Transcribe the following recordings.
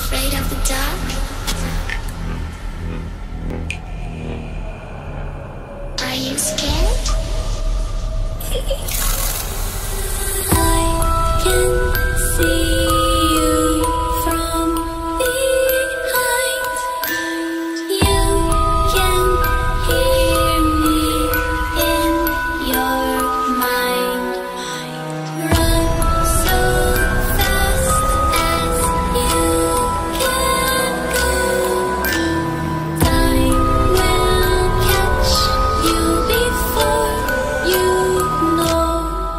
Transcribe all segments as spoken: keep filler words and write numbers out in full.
afraid of the dark? Are you scared? I can see you from behind. You can hear me in your mind. Run so fast as you can go. Time will catch you before you know.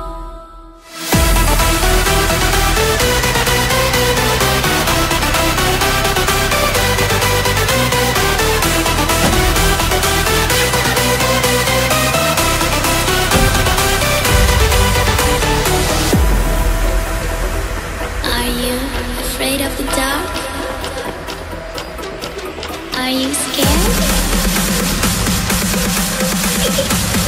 Are you afraid of the dark? Are you scared?